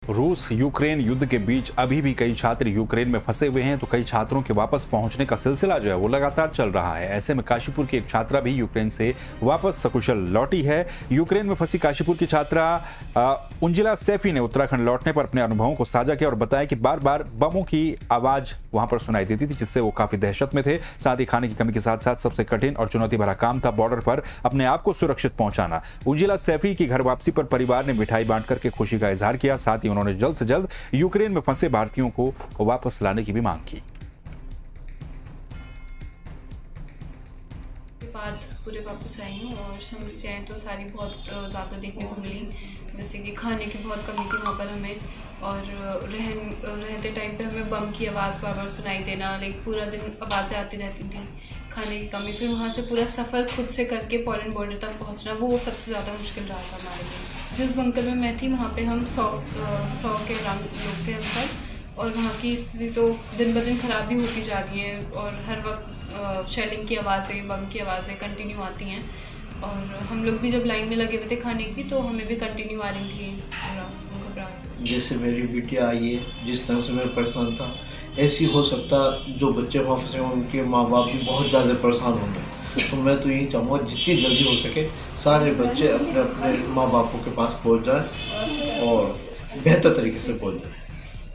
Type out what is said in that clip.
रूस यूक्रेन युद्ध के बीच अभी भी कई छात्र यूक्रेन में फंसे हुए हैं, तो कई छात्रों के वापस पहुंचने का सिलसिला जो है वो लगातार चल रहा है। ऐसे में काशीपुर की एक छात्रा भी यूक्रेन से वापस सकुशल लौटी है। यूक्रेन में फंसी काशीपुर की छात्रा उंजिला सैफी ने उत्तराखंड लौटने पर अपने अनुभवों को साझा किया और बताया कि बार बार बमों की आवाज वहां पर सुनाई देती थी, जिससे वो काफी दहशत में थे। साथ ही खाने की कमी के साथ साथ सबसे कठिन और चुनौती भरा काम था बॉर्डर पर अपने आप को सुरक्षित पहुंचाना। उंजिला सैफी की घर वापसी पर परिवार ने मिठाई बांट करके खुशी का इजहार किया। साथ ही उन्होंने जल्द से जल्द यूक्रेन में फंसे भारतीयों को वापस लाने की भी मांग की। बाद पूरे वापस आई हूँ और समस्याएं तो सारी बहुत ज़्यादा देखने को मिली, जैसे कि खाने की बहुत कमी थी वहाँ पर हमें, और रहते टाइम पे हमें बम की आवाज़ बार बार सुनाई देना, लाइक पूरा दिन आवाज़ें आती रहती थी। खाने की कमी, फिर वहाँ से पूरा सफ़र खुद से करके पोलैंड बॉर्डर तक पहुँचना, वो सबसे ज़्यादा मुश्किल रहा था हमारे लिए। जिस बंकर में मैं थी वहाँ पे हम 100 के अराउंड लोग थे अंदर, और वहाँ की स्थिति तो दिन ब दिन ख़राब भी होती जा रही है और हर वक्त शेलिंग की आवाज़ें, बम की आवाज़ें कंटिन्यू आती हैं। और हम लोग भी जब लाइन में लगे हुए थे खाने की, तो हमें भी कंटिन्यू आ रही थी पूरा घबराहट। जैसे मेरी बिटिया आई है, जिस तरह से मैं परेशान था, ऐसी हो सकता जो बच्चे वहाँ फंसे उनके माँ बाप भी बहुत ज़्यादा परेशान होंगे। तो मैं तो यही चाहूँगा जितनी जल्दी हो सके सारे बच्चे अपने अपने माँ बापों के पास पहुँच जाएँ और बेहतर तरीके से पहुँच जाएँ।